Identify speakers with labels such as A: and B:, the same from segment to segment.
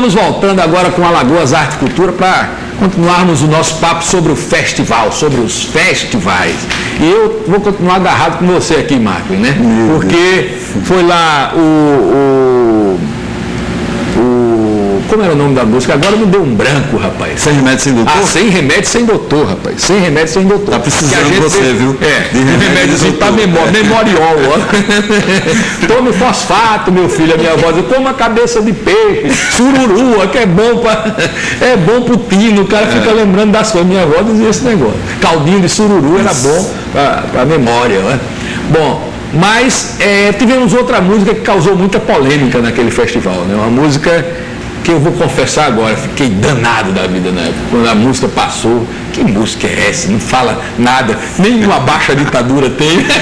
A: estamos voltando agora com Alagoas Arte e Cultura para continuarmos o nosso papo sobre o festival, sobre os festivais. E eu vou continuar agarrado com você aqui, Marco, né? Porque foi lá como era o nome da música? Agora me deu um branco, rapaz.
B: Sem remédio, sem doutor?
A: Sem remédio, sem doutor, rapaz. Sem remédio, sem doutor.
B: Tá precisando de você, viu?
A: De remédiozinho para memoriol, ó. Tome fosfato, meu filho, a minha avó diz, toma cabeça de peixe, sururu, que é bom pro tino, o cara fica lembrando das coisas. Minha avó dizia esse negócio. Caldinho de sururu era bom para memória, né? Bom, mas tivemos outra música que causou muita polêmica naquele festival, né? Uma música que eu vou confessar agora, fiquei danado da vida na época, quando a música passou. Que música é essa? Não fala nada, nem uma baixa ditadura tem. Né?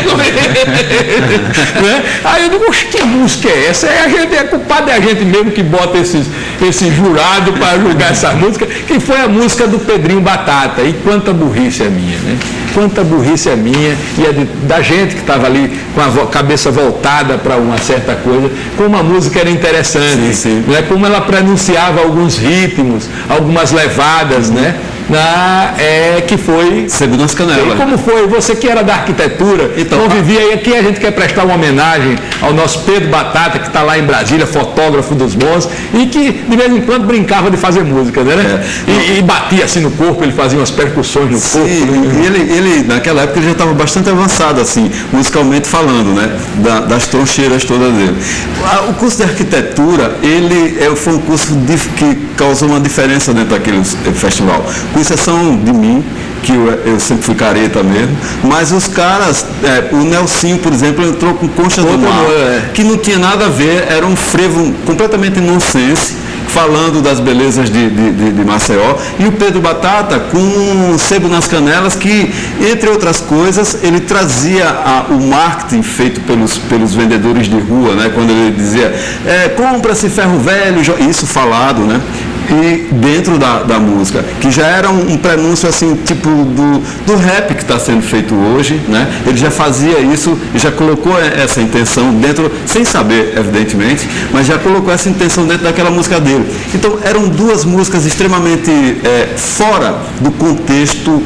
A: Aí eu digo, que música é essa? A culpado é a gente mesmo que bota esse jurado para julgar essa música, que foi a música do Pedrinho Batata. E quanta burrice é minha, né? Quanta burrice é minha e da gente que estava ali com a cabeça voltada para uma certa coisa, como a música era interessante,
B: sim.
A: Né? Como ela pronunciava alguns ritmos, algumas levadas, né? Que foi...
B: Sebo nas Canelas.
A: Como foi? Você que era da arquitetura, então, convivia aí, aqui a gente quer prestar uma homenagem ao nosso Pedro Batata, que está lá em Brasília, fotógrafo dos bons, e que de vez em quando brincava de fazer música, né? E batia assim no corpo, ele fazia umas percussões no corpo.
B: E ele, naquela época, ele já estava bastante avançado, assim, musicalmente falando, né? Das troncheiras todas dele. O curso de arquitetura, foi um curso que causou uma diferença dentro daquele festival. Com exceção de mim, que eu sempre fui careta mesmo, mas os caras, o Nelsinho, por exemplo, entrou com Concha do Mar, que não tinha nada a ver, era um frevo completamente nonsense, falando das belezas de Maceió, e o Pedro Batata com Sebo nas Canelas, que, entre outras coisas, ele trazia o marketing feito pelos vendedores de rua, né? Quando ele dizia, compra-se ferro velho, isso falado, né? E dentro da música, que já era um prenúncio assim, tipo do rap que está sendo feito hoje, né? Ele já fazia isso e já colocou essa intenção dentro, sem saber, evidentemente, mas já colocou essa intenção dentro daquela música dele. Então, eram duas músicas extremamente fora do contexto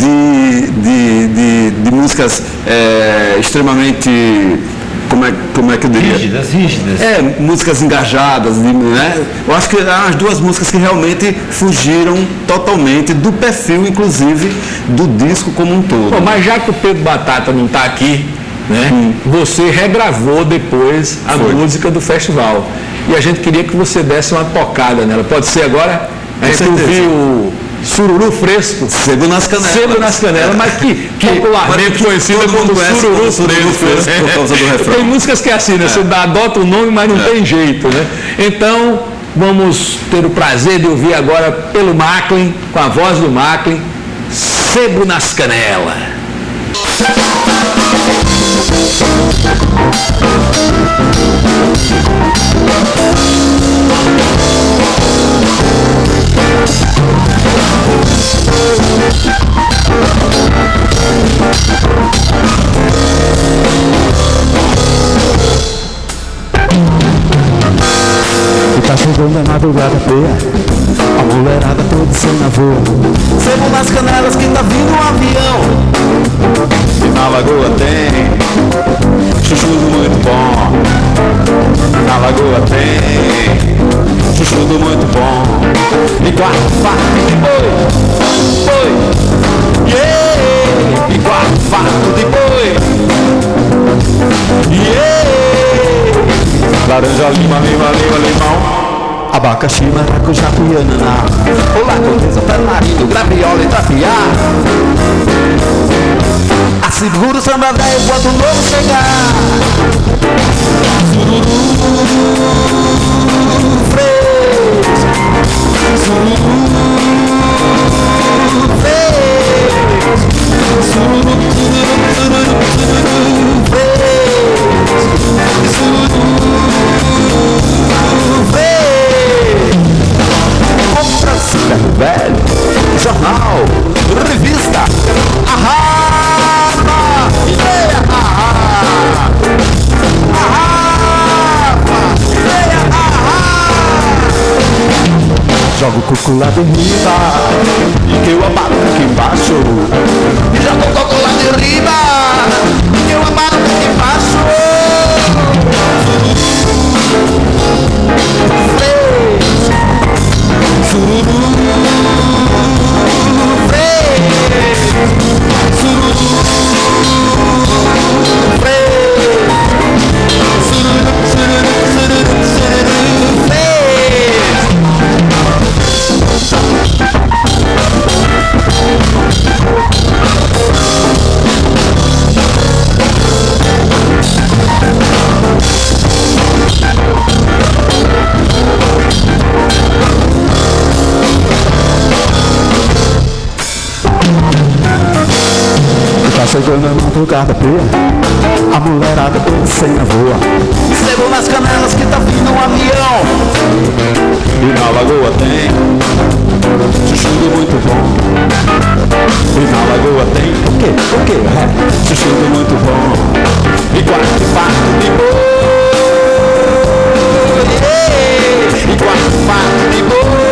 B: de músicas extremamente... Como é que eu diria?
C: Rígidas.
B: Músicas engajadas, né? Eu acho que eram as duas músicas que realmente fugiram totalmente do perfil, inclusive, do disco como um todo.
A: Pô, mas já que o Pedro Batata não está aqui, né? Você regravou depois a música do festival. E a gente queria que você desse uma tocada nela. Pode ser agora? A gente ouviu Sururu Fresco.
B: Sebo nas Canelas.
A: Sebo nas Canelas, mas que popularmente conhecida como Sururu Fresco.
B: Por causa do refrão.
A: Tem músicas que é assim, né? Você adota o nome, mas não tem jeito, né? Então, vamos ter o prazer de ouvir agora pelo Macklin, com a voz do Macklin, Sebo nas Canelas.
C: E tá chegando a madrugada feia, a mulherada toda sem avô. Sebo nas Canelas que tá vindo um avião. E na Lagoa tem chuchudo muito bom. Na Lagoa tem chuchudo muito bom. E quarto farto de boi, yeah. E quarto farto de boi, yeah. Laranja, lima, limão, abacaxi, maracujá, cuiananá, olá, corteza, tamarindo, graviola e trapiá. Assegura o samba velho quando o novo chegar. Sururu fresco, sururu fresco, sururu fresco, sururu fresco. Compra-se ferro velho, jornal, revista, jogo o coco lá de riba e que eu abato aqui embaixo. E jogo o coco lá de riba e que eu abato aqui embaixo. Sururu, tá chegando a madrugada fria, a mulherada toda sem a voa. Sebo nas canelas que tá vindo um avião. E na lagoa tem chuchu muito bom. E na lagoa tem o quê? Chuchu muito bom. E quarto e pato de boi. E quarto e pato de boi.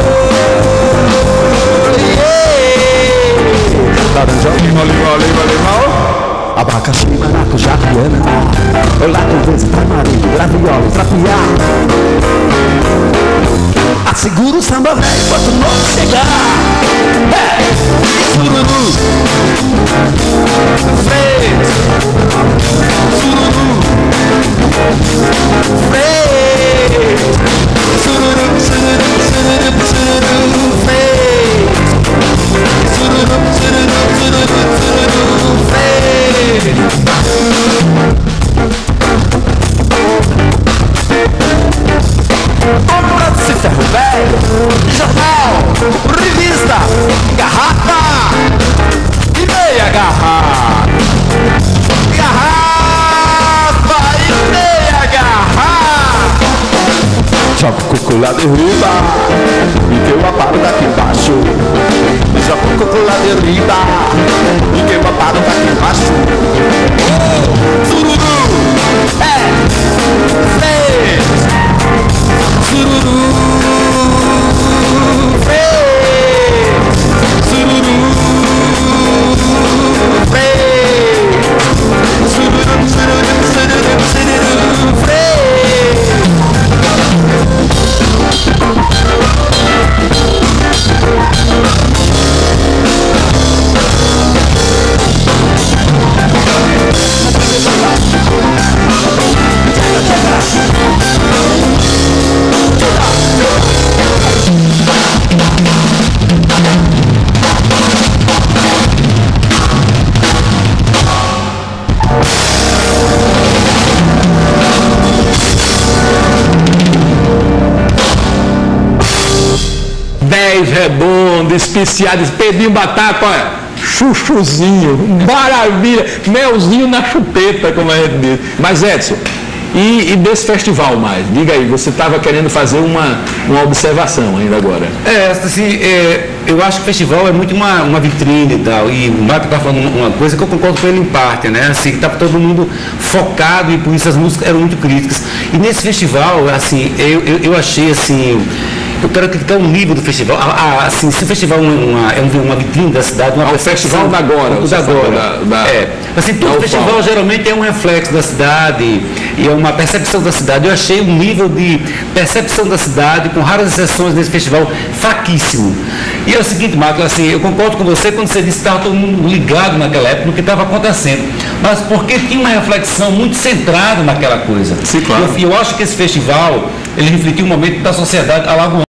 C: Laranja, limão, abacaxi, maracujá, guiana, olá, convence, tamarindo, graviola, trapiá. Assegura o samba velho enquanto o novo chegar. Sururu, fez, sururu, fez, sururu, sururu, sururu, sururu, fez, sururu, sururu, sururu, sururu, fez. Compra-se ferro velho, jornal, revista, garrafa e meia garrafa. Garrafa e meia garrafa. Joga o coco lá de riba e que eu aparo daqui embaixo. Joga o coco lá de riba e que eu aparo daqui embaixo. Sururu, fez. Sururu, fez. Sururu, fez. Sururu, sururu, sururu, sururu, fez.
A: Redondo, especiado, pedinho batata, olha, chuchuzinho, maravilha, melzinho na chupeta, como a gente diz. Mas Edson, e desse festival mais? Diga aí, você estava querendo fazer uma observação ainda agora.
D: Eu acho que o festival é muito uma vitrine e tal, e o Marco está falando uma coisa que eu concordo com ele em parte, né? Assim, que estava todo mundo focado e por isso as músicas eram muito críticas. E nesse festival, assim, eu achei assim. Eu quero criticar o nível do festival. Assim, se o festival é uma vitrine da cidade,
A: o festival da agora.
D: Assim, todo festival geralmente é um reflexo da cidade e é uma percepção da cidade. Eu achei um nível de percepção da cidade, com raras exceções nesse festival, fraquíssimo. E é o seguinte, Marcos, assim, eu concordo com você quando você disse que estava todo mundo ligado naquela época no que estava acontecendo. Mas porque tinha uma reflexão muito centrada naquela coisa.
B: Sim, claro.
D: Eu acho que esse festival, ele refletiu um momento da sociedade alagoana.